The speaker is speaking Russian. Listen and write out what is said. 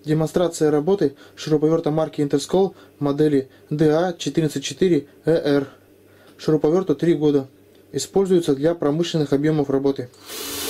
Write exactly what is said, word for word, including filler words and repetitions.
Демонстрация работы шуруповерта марки Интерскол модели ди эй четырнадцать четыре и эр. Шуруповерту три года. Используется для промышленных объемов работы.